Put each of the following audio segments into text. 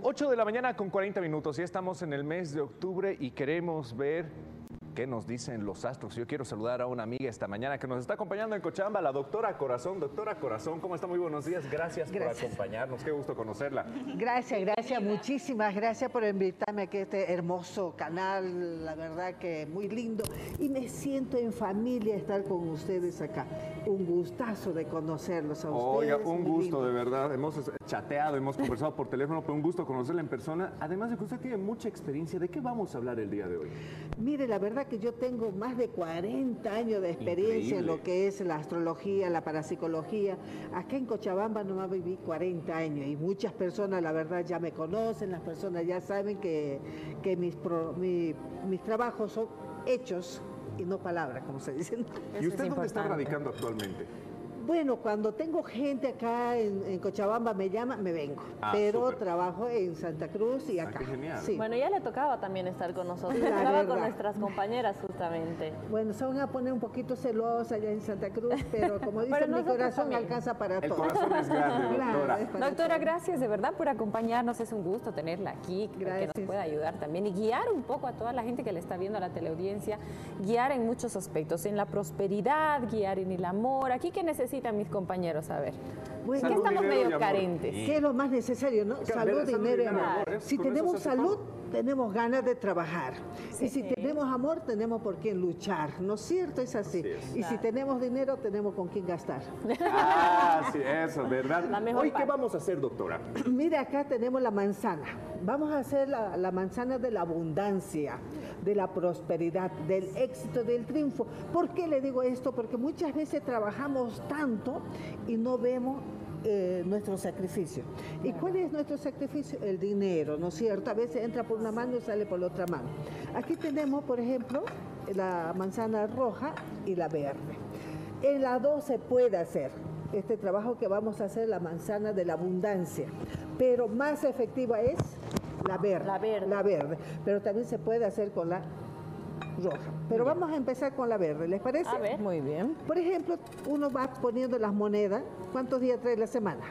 8 de la mañana con 40 minutos. Ya estamos en el mes de octubre y queremos ver qué nos dicen los astros. Yo quiero saludar a una amiga esta mañana que nos está acompañando en Cochabamba, la doctora Corazón. Doctora Corazón, ¿cómo está? Muy buenos días. Gracias por acompañarnos. Qué gusto conocerla. Gracias. Muchísimas gracias por invitarme aquí a este hermoso canal. La verdad que muy lindo. Y me siento en familia estar con ustedes acá. Un gustazo de conocerlos a ustedes. Oiga, un gusto, de verdad. Hemos chateado, hemos conversado por teléfono, pero un gusto conocerla en persona. Además de que usted tiene mucha experiencia. ¿De qué vamos a hablar el día de hoy? Mire, la verdad que yo tengo más de 40 años de experiencia en lo que es la astrología, la parapsicología. Acá en Cochabamba nomás viví 40 años y muchas personas, la verdad, ya me conocen, las personas ya saben que mis trabajos son hechos y no palabras, como se dice. ¿Y usted dónde está radicando actualmente? Bueno, cuando tengo gente acá en Cochabamba me llama, me vengo. Pero super. Trabajo en Santa Cruz y acá. Qué genial. Sí. Bueno, ya le tocaba también estar con nosotros. Estaba con nuestras compañeras justamente. Bueno, se van a poner un poquito celosas allá en Santa Cruz, pero como dicen, mi corazón también alcanza para todo. El corazón es grande, doctora. Doctora, gracias de verdad por acompañarnos. Es un gusto tenerla aquí, que nos pueda ayudar también y guiar un poco a toda la gente que le está viendo a la teleaudiencia, guiar en muchos aspectos, en la prosperidad, guiar en el amor. Aquí que necesitan mis compañeros, a ver. Bueno, que estamos medio carentes. ¿Qué es lo más necesario, no? Salud, dinero y amor. Si tenemos salud, tenemos ganas de trabajar. Sí. Y si tenemos amor, tenemos por quién luchar. ¿No es cierto? Es así. Y si tenemos dinero, tenemos con quién gastar. Ah, sí, eso, ¿verdad? Hoy, ¿qué vamos a hacer, doctora? Mire, acá tenemos la manzana. Vamos a hacer la manzana de la abundancia, de la prosperidad, del éxito, del triunfo. ¿Por qué le digo esto? Porque muchas veces trabajamos tanto y no vemos nuestro sacrificio. ¿Y cuál es nuestro sacrificio? El dinero, ¿no es cierto? A veces entra por una mano y sale por la otra mano. Aquí tenemos, por ejemplo, la manzana roja y la verde. En las dos se puede hacer este trabajo que vamos a hacer, la manzana de la abundancia, pero más efectiva es la verde. La verde. Pero también se puede hacer con la roja. Pero vamos a empezar con la verde, ¿les parece? A ver, muy bien. Por ejemplo, uno va poniendo las monedas. ¿Cuántos días trae la semana?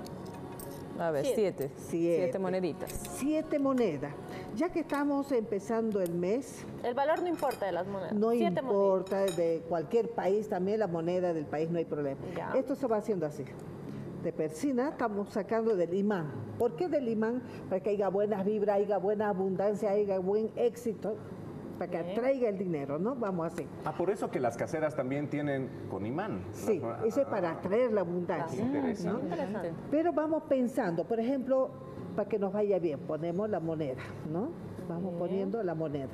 A ver, siete moneditas. 7 monedas. Ya que estamos empezando el mes... El valor no importa de las monedas. No importa, de cualquier país también, la moneda del país no hay problema. Ya. Esto se va haciendo así. De persina estamos sacando del imán. ¿Por qué del imán? Para que haya buenas vibras, haya buena abundancia, haya buen éxito, para que atraiga el dinero, ¿no? Vamos así. Ah, por eso que las caseras también tienen con imán. Sí, eso es para atraer la abundancia. Interesante. ¿no? Pero vamos pensando, por ejemplo, para que nos vaya bien, ponemos la moneda, ¿no? Vamos poniendo la moneda.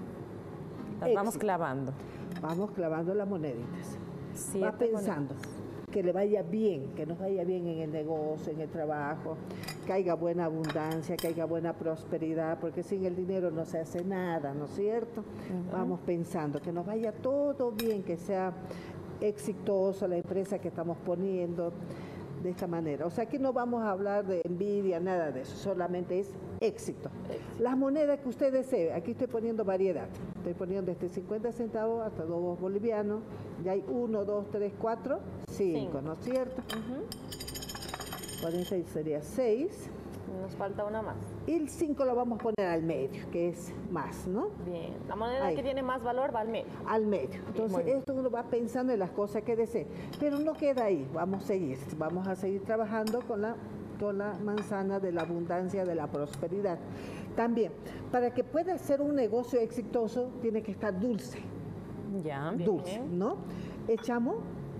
Las vamos clavando. Vamos clavando las moneditas. Va pensando que le vaya bien, que nos vaya bien en el negocio, en el trabajo, que haya buena abundancia, que haya buena prosperidad, porque sin el dinero no se hace nada, ¿no es cierto? Vamos pensando que nos vaya todo bien, que sea exitoso la empresa que estamos poniendo de esta manera. O sea, aquí no vamos a hablar de envidia, nada de eso, solamente es éxito. Las monedas que usted desee, aquí estoy poniendo variedad. Estoy poniendo desde 50 centavos hasta 2 bolivianos. Ya hay 1, 2, 3, 4, 5, ¿no es cierto? Con esta sería 6. Nos falta una más. Y el 5 lo vamos a poner al medio, que es más, ¿no? Bien. La moneda que tiene más valor va al medio. Al medio. Entonces, esto uno va pensando en las cosas que desee. Pero no queda ahí. Vamos a seguir trabajando con la manzana de la abundancia, de la prosperidad. También, para que pueda ser un negocio exitoso, tiene que estar dulce. Ya. Dulce, ¿no? Echamos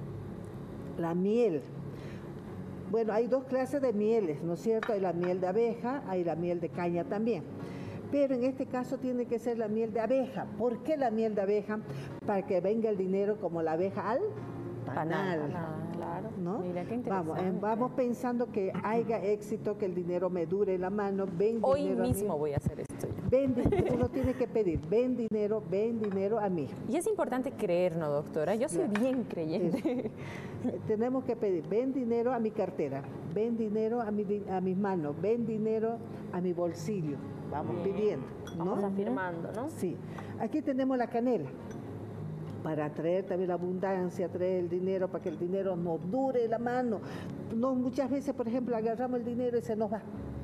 la miel. Bueno, hay 2 clases de mieles, ¿no es cierto? Hay la miel de abeja, hay la miel de caña también. Pero en este caso tiene que ser la miel de abeja. ¿Por qué la miel de abeja? Para que venga el dinero como la abeja al panal. Claro. ¿No? Mira qué interesante. Vamos pensando que haya éxito, que el dinero me dure en la mano. Hoy mismo voy a hacer esto. Uno tiene que pedir, ven dinero a mí. Y es importante creer, ¿no, doctora? Yo soy bien creyente. Tenemos que pedir, ven dinero a mi cartera, ven dinero a mis manos, ven dinero a mi bolsillo. Vamos pidiendo, ¿no? Vamos afirmando, ¿no? Sí. Aquí tenemos la canela. Para traer también la abundancia, traer el dinero, para que el dinero nos dure la mano. No, muchas veces, por ejemplo, agarramos el dinero y se nos va.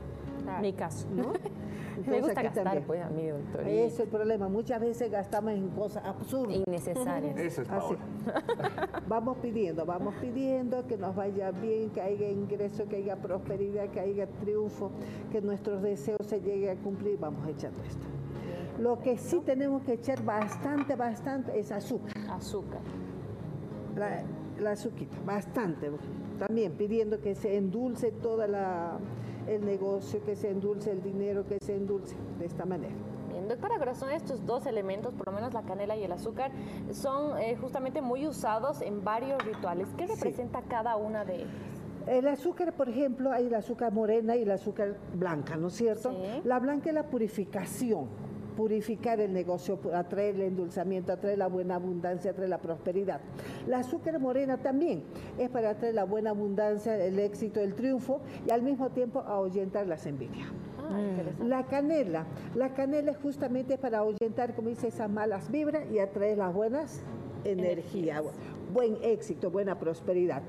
Mi caso. ¿no? Me gusta aquí gastar, también. pues, a mí, doctor. Ese es el problema. Muchas veces gastamos en cosas absurdas. Innecesarias. Eso es Así. Paola. Vamos pidiendo que nos vaya bien, que haya ingreso, que haya prosperidad, que haya triunfo, que nuestros deseos se lleguen a cumplir. Vamos echando esto. Lo que sí tenemos que echar bastante es azúcar. Azúcar. La azuquita, bastante. También pidiendo que se endulce todo el negocio, que se endulce el dinero, que se endulce de esta manera. Bien, doctora Corazón, estos dos elementos, por lo menos la canela y el azúcar, son justamente muy usados en varios rituales. ¿Qué representa cada una de ellas? El azúcar, por ejemplo, hay el azúcar morena y el azúcar blanca, ¿no es cierto? Sí. La blanca es la purificación, purificar el negocio, atraer el endulzamiento, atraer la buena abundancia, atraer la prosperidad. La azúcar morena también es para atraer la buena abundancia, el éxito, el triunfo y al mismo tiempo ahuyentar las envidias. Interesante. La canela es justamente para ahuyentar, como dice, esas malas vibras y atraer las buenas energías, buen éxito, buena prosperidad.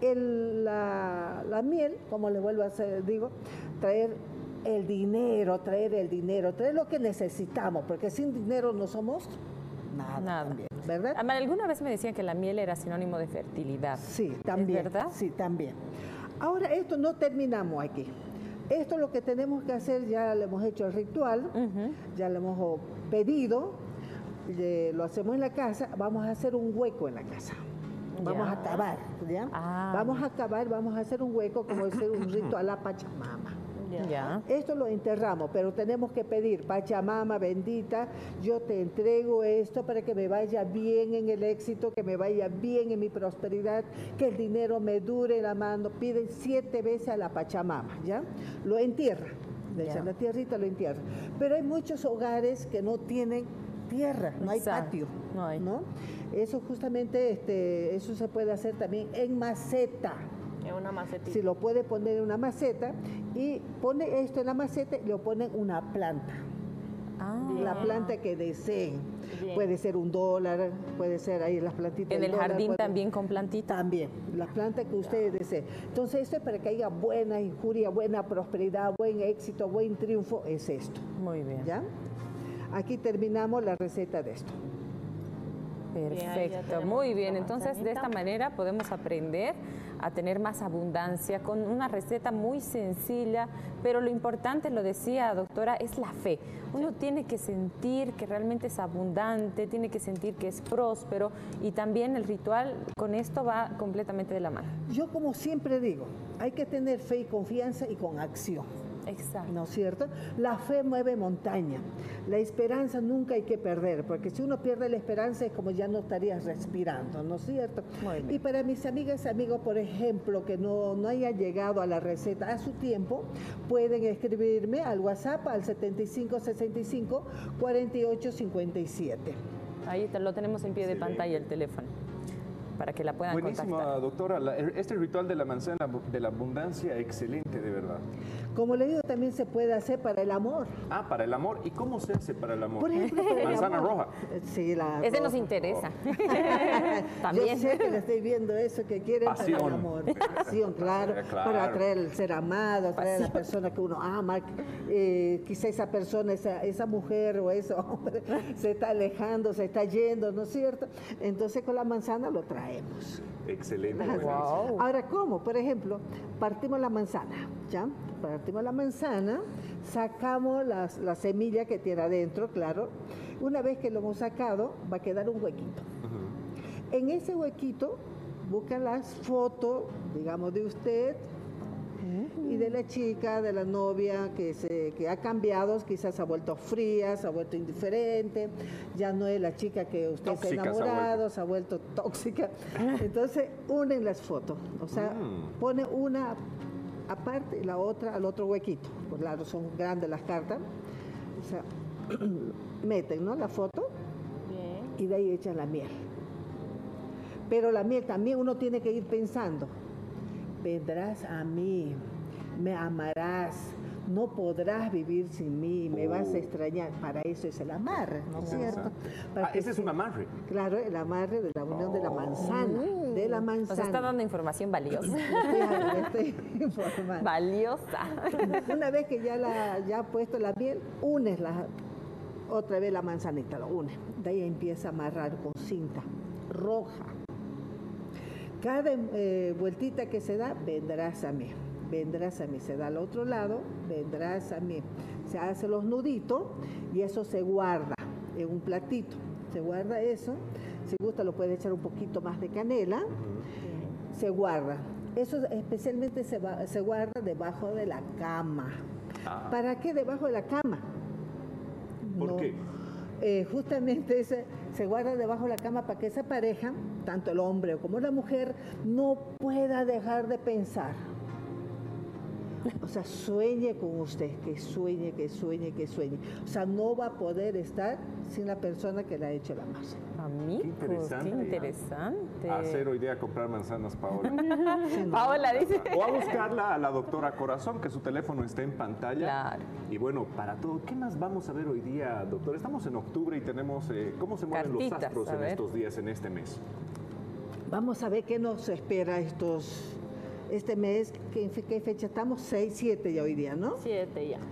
La miel, como les vuelvo a digo, traer el dinero, traer lo que necesitamos, porque sin dinero no somos nada. También, ¿verdad? Alguna vez me decían que la miel era sinónimo de fertilidad. Sí, también. ¿Es verdad? Sí, también. Ahora, esto no terminamos aquí. Esto lo que tenemos que hacer, ya le hemos hecho el ritual, ya le hemos pedido, lo hacemos en la casa, vamos a hacer un hueco en la casa. Vamos a cavar, ¿ya? Vamos a cavar, vamos a hacer un hueco, como decir un ritual a Pachamama. Ya. Esto lo enterramos, pero tenemos que pedir, Pachamama bendita, yo te entrego esto para que me vaya bien en el éxito, que me vaya bien en mi prosperidad, que el dinero me dure la mano. Piden 7 veces a la Pachamama, ¿ya? Lo entierra, le echan la tierrita, lo entierra. Pero hay muchos hogares que no tienen tierra, no hay patio, No hay. ¿no? Eso justamente, eso se puede hacer también en maceta. En una macetita. Si lo puede poner en una maceta y pone esto en la maceta y lo pone en una planta. La planta que deseen. Bien. Puede ser $1, puede ser ahí las plantitas. En el $1, jardín puede- también con plantitas. También, las plantas que ustedes deseen. Entonces esto es para que haya buena injuria, buena prosperidad, buen éxito, buen triunfo, es esto. Muy bien. ¿Ya? Aquí terminamos la receta de esto. Bien, ahí ya Perfecto, tenemos muy bien. nuestra Entonces, de esta manzanita. manera podemos aprender a tener más abundancia con una receta muy sencilla, pero lo importante, lo decía doctora, es la fe. Uno tiene que sentir que realmente es abundante, tiene que sentir que es próspero y también el ritual con esto va completamente de la mano. Yo como siempre digo, hay que tener fe y confianza y con acción. Exacto. ¿No es cierto? La fe mueve montaña. La esperanza nunca hay que perder, porque si uno pierde la esperanza es como ya no estarías respirando, ¿no es cierto? Muy bien. Y para mis amigas y amigos, por ejemplo, que no hayan llegado a la receta a su tiempo, pueden escribirme al WhatsApp al 7565 4857. Ahí lo tenemos en pie de pantalla el teléfono para que la puedan Buenísima, contactar. doctora. Este ritual de la manzana de la abundancia, excelente, de verdad. Como le digo, también se puede hacer para el amor. Ah, para el amor. ¿Y cómo se hace para el amor? Por ejemplo, para el Manzana amor. roja. Sí, la Ese roja. nos interesa. Yo También. sé que le estoy viendo eso que quieren para Pasión. el amor. Pasión, claro, Claro. para atraer el ser amado, atraer a la persona que uno ama. Quizá esa persona, esa mujer o ese hombre se está alejando, se está yendo, ¿no es cierto? Entonces con la manzana lo traemos. Excelente. Ajá. buenísimo. Ahora, ¿cómo? Por ejemplo, partimos la manzana, ¿ya? Partimos la manzana, sacamos la semilla que tiene adentro, claro. Una vez que lo hemos sacado, va a quedar un huequito. En ese huequito, busca las fotos, digamos, de usted y de la chica, de la novia que ha cambiado, quizás se ha vuelto fría, se ha vuelto indiferente, ya no es la chica que usted se ha Tóxica se ha enamorado, se ha vuelto tóxica. Entonces, unen las fotos, o sea, pone una aparte y la otra al otro huequito. Pues claro, son grandes las cartas, o sea, meten, ¿no?, la foto Bien. y de ahí echan la miel. Pero la miel también uno tiene que ir pensando, vendrás a mí, me amarás, no podrás vivir sin mí, me vas a extrañar. Para eso es el amarre, ¿no es cierto? Ese es un amarre. Claro, el amarre de la unión de la manzana. De la manzana. Nos está dando información valiosa. Estoy informando. Valiosa. Una vez que ya ha puesto la miel, unes otra vez la manzanita, lo unes. De ahí empieza a amarrar con cinta roja. Cada vueltita que se da, vendrás a mí. Vendrás a mí, se da al otro lado, vendrás a mí. Se hace los nuditos y eso se guarda en un platito. Se guarda eso. Si gusta lo puede echar un poquito más de canela. Se guarda. Eso especialmente se guarda debajo de la cama. ¿Para qué debajo de la cama? ¿Por qué? Justamente se guarda debajo de la cama para que esa pareja, tanto el hombre como la mujer, no pueda dejar de pensar. O sea, sueñe con usted, que sueñe, que sueñe, que sueñe. O sea, no va a poder estar sin la persona que le ha hecho la masa. Amigos, qué interesante. Hacer hoy día comprar manzanas, Paola. Paola dice. O a buscarla a la doctora Corazón, que su teléfono está en pantalla. Claro. Y bueno, para todo, ¿qué más vamos a ver hoy día, doctor? Estamos en octubre y tenemos, ¿cómo se mueven los astros en estos días, en este mes? Vamos a ver qué nos espera este mes. ¿Qué fecha estamos? 6, 7 ya hoy día, ¿no? 7 ya.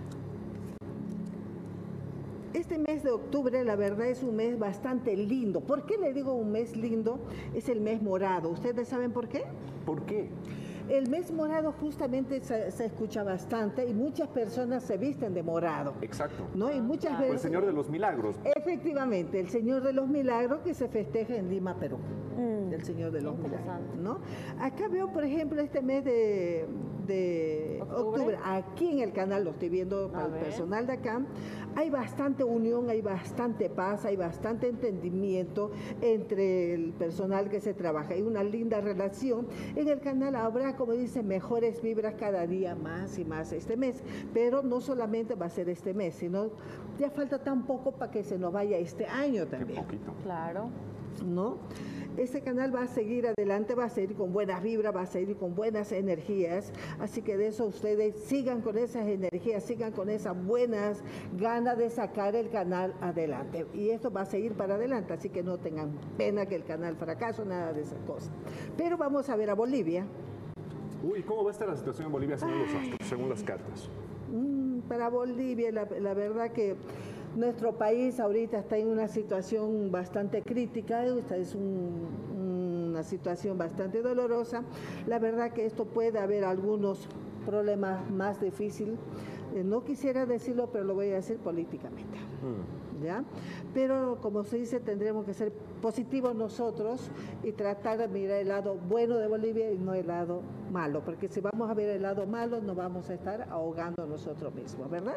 Este mes de octubre, la verdad, es un mes bastante lindo. ¿Por qué le digo un mes lindo? Es el mes morado. ¿Ustedes saben por qué? ¿Por qué? El mes morado justamente se escucha bastante y muchas personas se visten de morado. Exacto. ¿No? Y muchas veces... El Señor de los Milagros. Efectivamente, el Señor de los Milagros que se festeja en Lima, Perú. El Señor de los Milagros, ¿no? Acá veo, por ejemplo, este mes de octubre, aquí en el canal, lo estoy viendo para el personal de acá, hay bastante unión, hay bastante paz, hay bastante entendimiento entre el personal que se trabaja. Hay una linda relación. En el canal habrá, como dice, mejores vibras cada día más y más este mes. Pero no solamente va a ser este mes, sino ya falta tan poco para que se nos vaya este año también. Qué poquito. Claro. ¿No? Este canal va a seguir adelante, va a seguir con buenas vibras, va a seguir con buenas energías, así que de eso ustedes sigan con esas energías, sigan con esas buenas ganas de sacar el canal adelante. Y esto va a seguir para adelante, así que no tengan pena que el canal fracase, nada de esas cosas. Pero vamos a ver a Bolivia. Uy, ¿cómo va a estar la situación en Bolivia según los astros, según las cartas? Para Bolivia, la verdad que nuestro país ahorita está en una situación bastante crítica, esta es una situación bastante dolorosa. La verdad que esto puede haber algunos problemas más difíciles. No quisiera decirlo, pero lo voy a decir políticamente. ¿Ya? Pero como se dice, tendremos que ser positivos nosotros y tratar de mirar el lado bueno de Bolivia y no el lado malo, porque si vamos a ver el lado malo nos vamos a estar ahogando nosotros mismos, ¿verdad?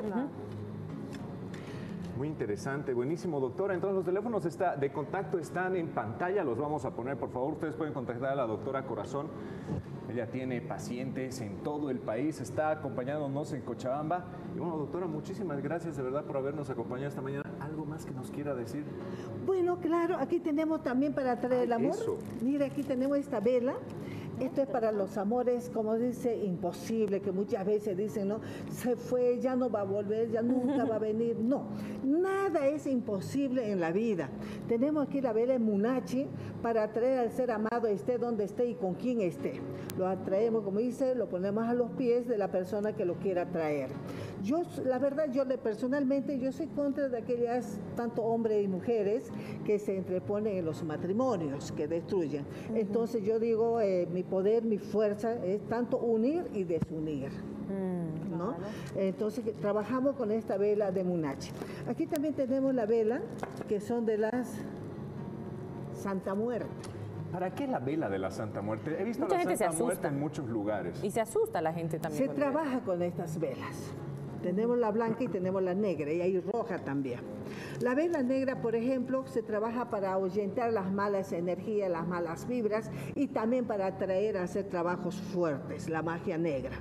Muy interesante, buenísimo, doctora. Entonces los teléfonos de contacto están en pantalla, los vamos a poner, por favor. Ustedes pueden contactar a la doctora Corazón. Ella tiene pacientes en todo el país, está acompañándonos en Cochabamba. Y bueno, doctora, muchísimas gracias de verdad por habernos acompañado esta mañana. ¿Algo más que nos quiera decir? Bueno, claro, aquí tenemos también para traer el amor. Eso. Mira, aquí tenemos esta vela. Esto es para los amores, como dice, imposible, que muchas veces dicen, ¿no? Se fue, ya no va a volver, ya nunca va a venir. No, nada es imposible en la vida. Tenemos aquí la vela Munachi para atraer al ser amado, esté donde esté y con quien esté. Lo atraemos, como dice, lo ponemos a los pies de la persona que lo quiera traer. Yo, la verdad, personalmente, yo soy contra de aquellas, tanto hombres y mujeres, que se entreponen en los matrimonios, que destruyen. Entonces yo digo, mi poder, mi fuerza es tanto unir y desunir. ¿No? Entonces trabajamos con esta vela de Munachi. Aquí también tenemos la vela que son de las Santa Muerte. ¿Para qué la vela de la Santa Muerte? He visto Mucha la gente Santa se asusta Muerte en muchos lugares. Y se asusta la gente también. Se trabaja con estas velas. Tenemos la blanca y tenemos la negra, y hay roja también. La vela negra, por ejemplo, se trabaja para ahuyentar las malas energías, las malas vibras, y también para atraer a hacer trabajos fuertes, la magia negra.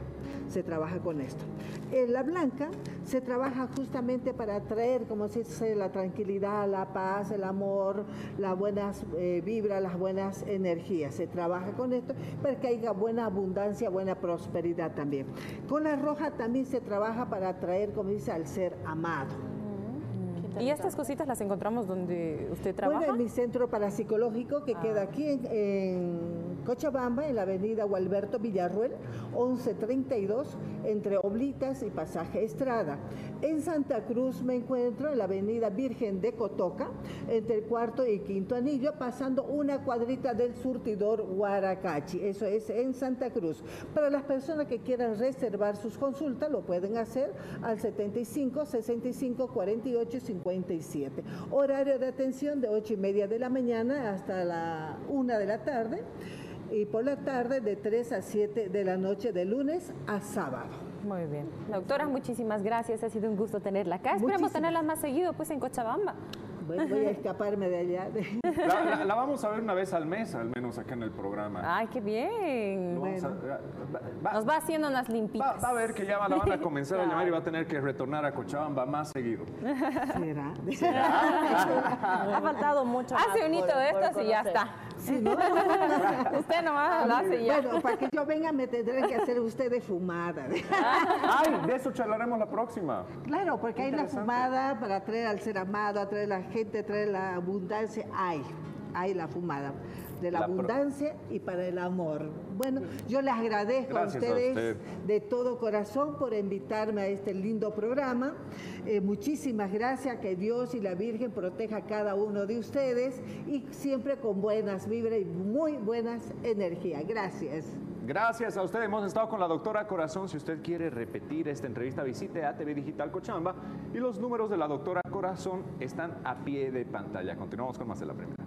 se trabaja con esto. La blanca se trabaja justamente para traer, como se dice, la tranquilidad, la paz, el amor, las buenas vibras, las buenas energías. Se trabaja con esto para que haya buena abundancia, buena prosperidad también. Con la roja también se trabaja para atraer, como dice, al ser amado. ¿Y estas cositas las encontramos donde usted trabaja? Bueno, en mi centro parapsicológico que queda aquí en Cochabamba, en la avenida Gualberto Villarruel, 1132, entre Oblitas y Pasaje Estrada. En Santa Cruz me encuentro en la avenida Virgen de Cotoca, entre el cuarto y quinto anillo, pasando una cuadrita del surtidor Huaracachi. Eso es en Santa Cruz. Para las personas que quieran reservar sus consultas, lo pueden hacer al 75 65 48 57. Horario de atención de 8:30 de la mañana hasta la 1 de la tarde y por la tarde de 3 a 7 de la noche de lunes a sábado. Muy bien. Doctora, muchísimas gracias. Ha sido un gusto tenerla acá. Esperamos tenerla más seguido pues en Cochabamba. Bueno, voy a escaparme de allá. La vamos a ver una vez al mes, al menos acá en el programa. Ay, qué bien. Bueno. Nos va haciendo unas limpitas. Va a ver que ya la van a comenzar a llamar y va a tener que retornar a Cochabamba más seguido. Ha faltado mucho. Hace un hito de estos y ya está. Sí, ¿no? Usted nomás lo hace y ya. Bueno, para que yo venga me tendrán que hacer ustedes fumada. Ay, de eso charlaremos la próxima. Claro, porque hay la fumada para atraer al ser amado, atraer a la gente, atraer la abundancia. Hay la fumada de la abundancia y para el amor. Bueno, yo les agradezco a ustedes de todo corazón por invitarme a este lindo programa. Muchísimas gracias, que Dios y la Virgen proteja a cada uno de ustedes y siempre con buenas vibras y muy buenas energías. Gracias. Gracias a ustedes. Hemos estado con la doctora Corazón. Si usted quiere repetir esta entrevista, visite ATV Digital Cochabamba y los números de la doctora Corazón están a pie de pantalla. Continuamos con más de La Primera.